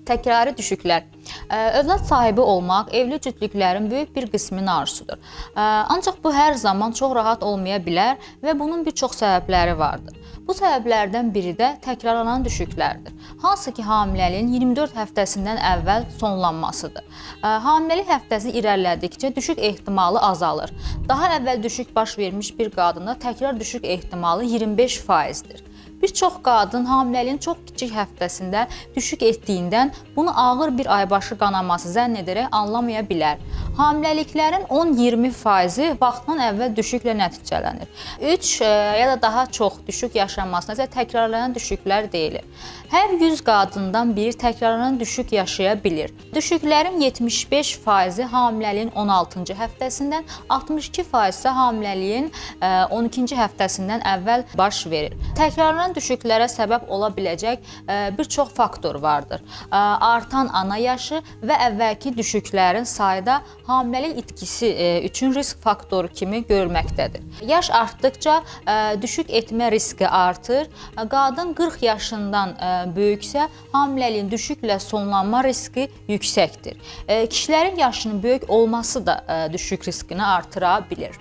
Təkrari düşüklər. Övlad sahibi olmaq evli cütlüklərin böyük bir qisminin arzusudur. Ancaq bu hər zaman çox rahat olmaya bilər və bunun bir çox səbəbləri vardır. Bu səbəblərdən biri də təkrarlanan düşüklərdir. Hansı ki, hamiləliyin 24 həftəsindən əvvəl sonlanmasıdır. Hamiləlik həftəsi irəlilədikcə düşük ehtimalı azalır. Daha əvvəl düşük baş vermiş bir qadında təkrar düşük ehtimalı 25%-dir. Bir çox qadın hamiləliyin çox kiçik həftəsində düşük etdiyindən bunu ağır bir aybaşı qanaması zənn edərək anlamaya bilər. Hamiləliklərin 10-20%-i vaxtdan əvvəl düşüklə nəticələnir. 3 ya da daha çox düşük yaşanmasına isə təkrarlanan düşüklər deyilir. Hər 100 qadından biri təkrarlanan düşük yaşaya bilir. Düşüklərin 75%-i hamiləliyin 16-cı həftəsindən, 62% isə hamiləliyin 12-ci həftəsindən əvvəl baş verir. Təkrarlanan düşüklərə səbəb ola biləcək bir çox faktor vardır. Artan ana yaşı və əvvəlki düşüklərin sayda hamiləlik itkisi üçün risk faktoru kimi görülməkdədir. Yaş artdıkca düşük etmə riski artır. Qadın 40 yaşından böyüksə, hamiləliyin düşüklə sonlanma riski yüksəkdir. Kişilərin yaşının böyük olması da düşük riskini artıra bilir.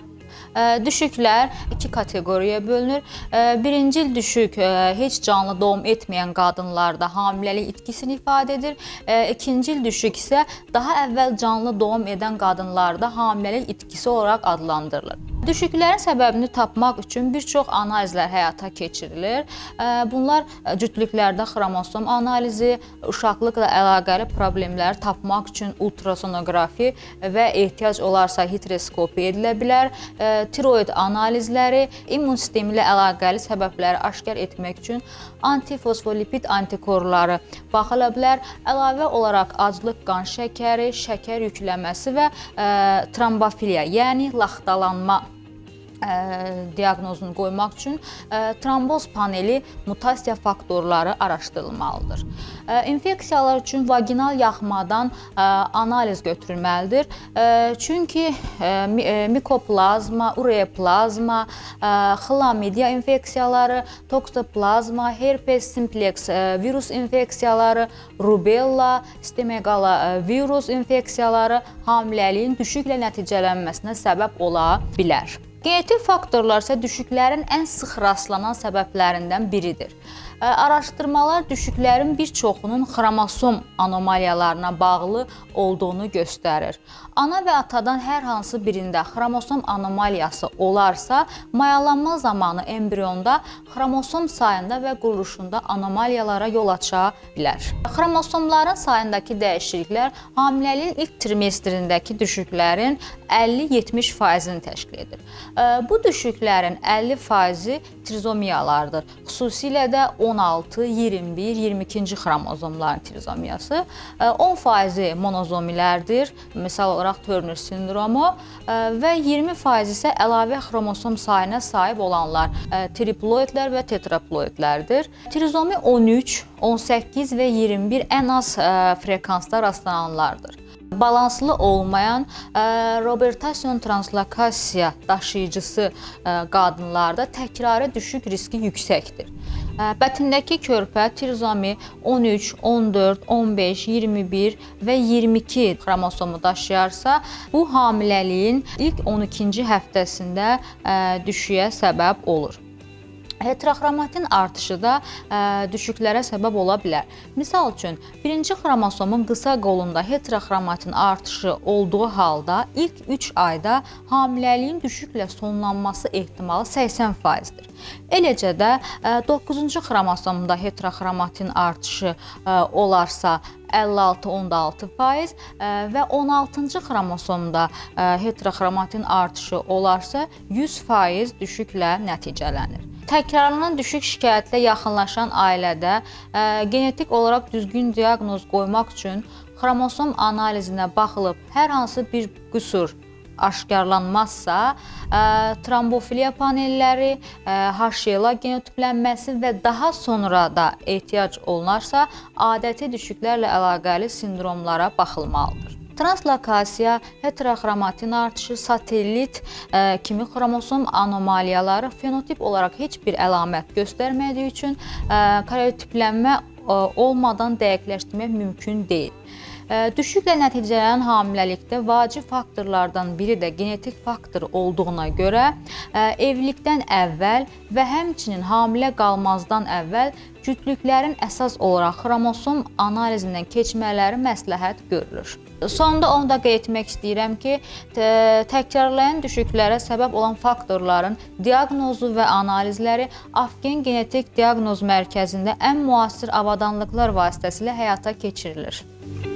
Düşüklər iki kateqoriyaya bölünür. Birincil düşük heç canlı doğum etməyən qadınlarda hamiləlik itkisini ifadə edir. İkincil düşük isə daha əvvəl canlı doğum edən qadınlarda hamiləlik itkisi olaraq adlandırılır. Düşüklərin səbəbini tapmaq üçün bir çox analizlər həyata keçirilir. Bunlar cütlüklərdə xromosom analizi, uşaqlıqla əlaqəli problemləri tapmaq üçün ultrasonografi və ehtiyac olarsa histeroskopiya edilə bilər. Tiroid analizləri, immun sistemi ilə əlaqəli səbəbləri aşkar etmək üçün antifosfolipid antikorları baxıla bilər. Əlavə olaraq aclıq, qan şəkəri, şəkər yükləməsi və trombofiliya, yəni laxtalanma diaqnozunu qoymaq üçün tromboz paneli mutasiya faktorları araşdırılmalıdır. İnfeksiyalar üçün vaginal yaxmadan analiz götürülməlidir. Çünki mikoplazma, ureoplazma, xlamidya infeksiyaları, toksoplazma, herpes simplex virus infeksiyaları, rubella, stemegala virus infeksiyaları hamiləliyin düşüklə nəticələnməsinə səbəb ola bilər. Genetik faktorlar isə düşüklərin ən sıx rastlanan səbəblərindən biridir. Araşdırmalar düşüklərin bir çoxunun xromosom anomaliyalarına bağlı olduğunu göstərir. Ana və atadan hər hansı birində xromosom anomaliyası olarsa, mayalanma zamanı embrionda xromosom sayında və quruluşunda anomaliyalara yol aça bilər. Xromosomların sayındakı dəyişikliklər hamiləliyin ilk trimestrindəki düşüklərin 50-70%-ni təşkil edir. Bu düşüklərin 50%-i trizomiyalardır. Xüsusilə də 16, 21, 22-ci xromozomların trizomiyası, 10% monozomilərdir, misal olaraq Turner sindromu və 20% isə əlavə xromosom sayına sahib olanlar triploidlər və tetraploidlərdir. Trizomi 13, 18 və 21 ən az frekansda rastlananlardır. Balanslı olmayan Robertasion translokasiya daşıyıcısı qadınlarda təkrarı düşük riski yüksəkdir. Bətindəki körpə trizomi 13, 14, 15, 21 və 22 xromosomu daşıyarsa, bu hamiləliyin ilk 12-ci həftəsində düşüyə səbəb olur. Heteroxromatin artışı da düşüklərə səbəb ola bilər. Misal üçün, birinci xromosomun qısa qolunda heteroxromatin artışı olduğu halda ilk 3 ayda hamiləliyin düşüklə sonlanması ehtimalı 80%-dir. Eləcə də 9-cu xromosomda heteroxromatin artışı olarsa 56-16% və 16-cı xromosomda heteroxromatin artışı olarsa 100% düşüklə nəticələnir. Təkrarlanan düşük şikayətlə yaxınlaşan ailədə genetik olaraq düzgün diaqnoz qoymaq üçün xromosom analizinə baxılıb hər hansı bir qüsur aşkarlanmazsa, trombofiliya panelləri, HLA genotiplənməsi və daha sonra da ehtiyac olunarsa, adəti düşüklərlə əlaqəli sindromlara baxılmalıdır. Translokasiya, heteroxromatin artışı, satellit kimi xromosom anomaliyaları fenotip olaraq heç bir əlamət göstərmədiyi üçün karyotiplənmə olmadan dəqiqləşdirmək mümkün deyil. Düşüklə nəticələnən hamiləlikdə vacib faktorlardan biri də genetik faktor olduğuna görə evlilikdən əvvəl və həmçinin hamilə qalmazdan əvvəl cütlüklərin əsas olaraq xromosom analizindən keçmələri məsləhət görülür. Sonda onu da qeyd etmək istəyirəm ki, təkrarlayan düşüklərə səbəb olan faktorların diaqnozu və analizləri Afgen Genetik Diaqnoz Mərkəzində ən müasir avadanlıqlar vasitəsilə həyata keçirilir.